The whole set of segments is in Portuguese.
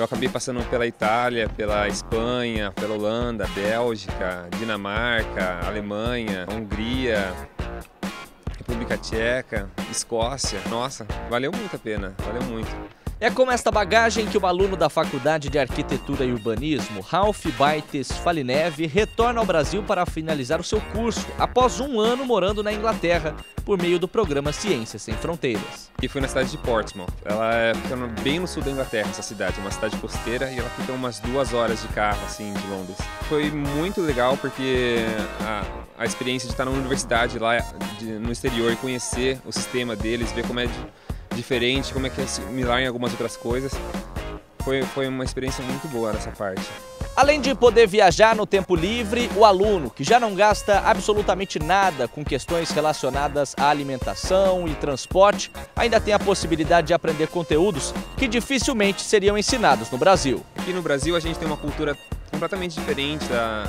Eu acabei passando pela Itália, pela Espanha, pela Holanda, Bélgica, Dinamarca, Alemanha, Hungria, República Tcheca, Escócia. Nossa, valeu muito a pena, valeu muito. É com esta bagagem que o aluno da Faculdade de Arquitetura e Urbanismo, Ralph Baites Falineve, retorna ao Brasil para finalizar o seu curso, após um ano morando na Inglaterra, por meio do programa Ciências Sem Fronteiras. E fui na cidade de Portsmouth. Ela fica bem no sul da Inglaterra, essa cidade, é uma cidade costeira e ela fica umas 2 horas de carro, assim, de Londres. Foi muito legal porque a experiência de estar numa universidade lá no exterior e conhecer o sistema deles, ver como é diferente, como é que é similar em algumas outras coisas. Foi uma experiência muito boa nessa parte. Além de poder viajar no tempo livre, o aluno, que já não gasta absolutamente nada com questões relacionadas à alimentação e transporte, ainda tem a possibilidade de aprender conteúdos que dificilmente seriam ensinados no Brasil. Aqui no Brasil a gente tem uma cultura completamente diferente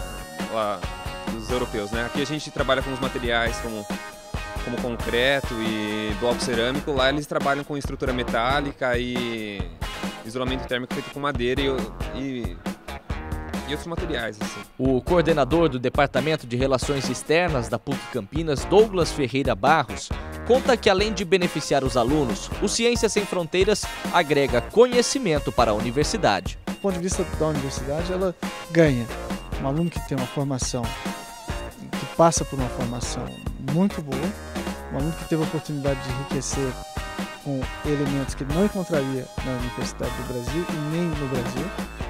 dos europeus, né? Aqui a gente trabalha com os materiais como concreto e bloco cerâmico. Lá eles trabalham com estrutura metálica e isolamento térmico feito com madeira e outros materiais. Assim. O coordenador do Departamento de Relações Externas da PUC Campinas, Douglas Ferreira Barros, conta que além de beneficiar os alunos, o Ciências Sem Fronteiras agrega conhecimento para a universidade. Do ponto de vista da universidade, ela ganha. Um aluno que tem uma formação, que passa por uma formação muito boa, um aluno que teve a oportunidade de enriquecer com elementos que ele não encontraria na Universidade do Brasil e nem no Brasil.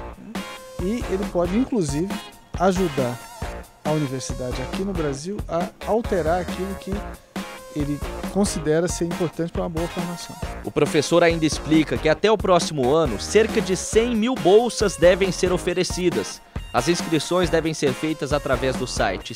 E ele pode, inclusive, ajudar a universidade aqui no Brasil a alterar aquilo que ele considera ser importante para uma boa formação. O professor ainda explica que até o próximo ano, cerca de 100 mil bolsas devem ser oferecidas. As inscrições devem ser feitas através do site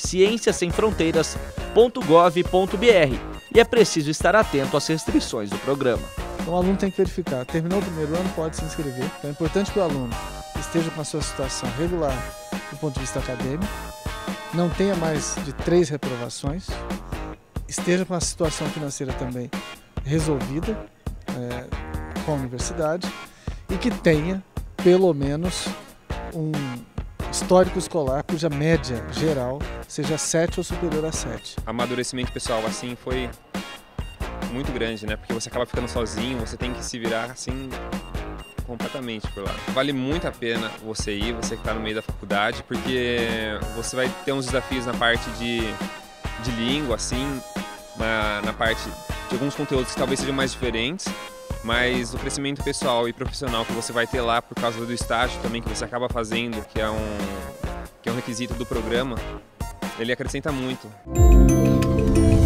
cienciasemfronteiras.gov.br e é preciso estar atento às restrições do programa. Então o aluno tem que verificar, terminou o primeiro ano, pode se inscrever. Então é importante que o aluno esteja com a sua situação regular do ponto de vista acadêmico, não tenha mais de 3 reprovações, esteja com a situação financeira também resolvida com a universidade e que tenha pelo menos um histórico escolar cuja média geral seja 7 ou superior a 7. O amadurecimento pessoal assim foi muito grande, né? Porque você acaba ficando sozinho, você tem que se virar assim completamente por lá. Vale muito a pena você ir, você que está no meio da faculdade, porque você vai ter uns desafios na parte de língua, assim, na parte de alguns conteúdos que talvez sejam mais diferentes, mas o crescimento pessoal e profissional que você vai ter lá por causa do estágio também que você acaba fazendo, que é um requisito do programa, ele acrescenta muito.